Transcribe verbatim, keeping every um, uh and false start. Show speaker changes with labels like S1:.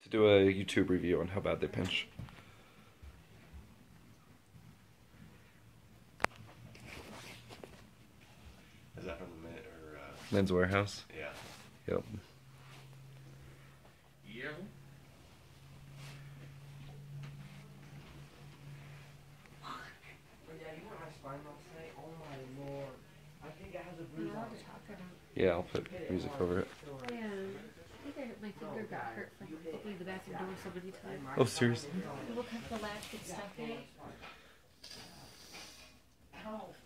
S1: to do a YouTube review on how bad they pinch.
S2: Is that from the Mint or uh...
S1: Men's Warehouse?
S2: Yeah.
S1: Yep.
S2: Yeah.
S1: Yeah, I'll put music over it.
S3: Yeah, I think I, my finger got hurt from opening the bathroom door so many times.
S1: Oh, seriously?
S3: People cut the latch and stuff in.